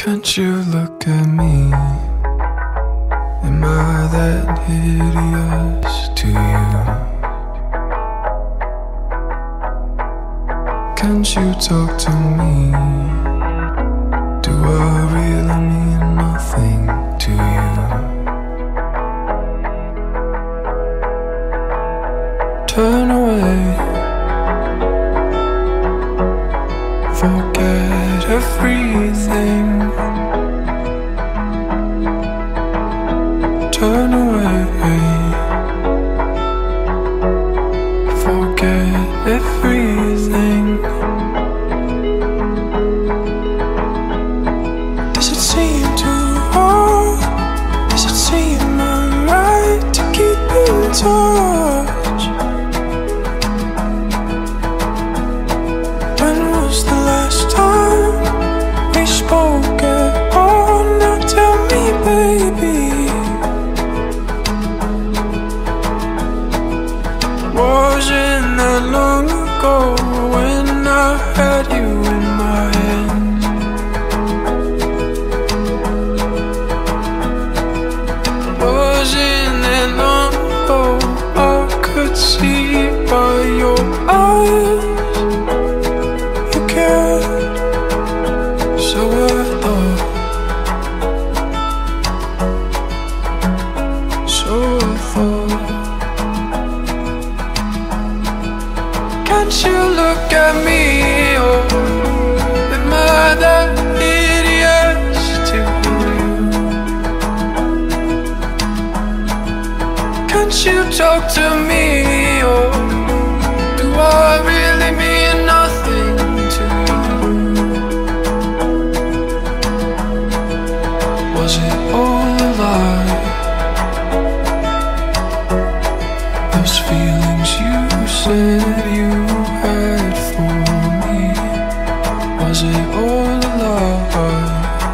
Can't you look at me? Am I that hideous to you? Can't you talk to me? Do I really mean nothing to you? Turn away, forget everything. Turn away, forget everything. Does it seem too hard? Does it seem alright to keep in touch? When was the last time we spoke at all? Now tell me, baby. Wasn't that long ago when I had you in my hands? Wasn't that long ago I could see by your eyes you cared? So I thought, so I thought. Can't you look at me? Oh, am I that hideous to you? Can't you talk to me? Oh, do I really mean nothing to you? Was it all a lie? Those feelings you said you had for me, was it all a lie?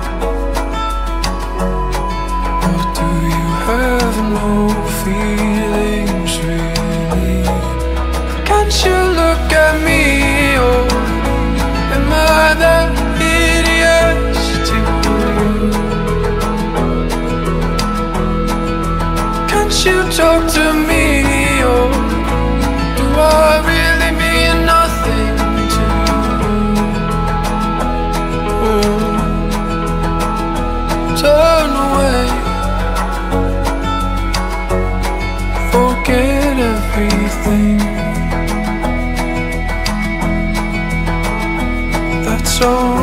Or do you have no feelings really? Can't you look at me? Oh, am I that hideous to you? Can't you talk to me? Oh, do I really mean nothing to you? Turn away, forget everything. That's all.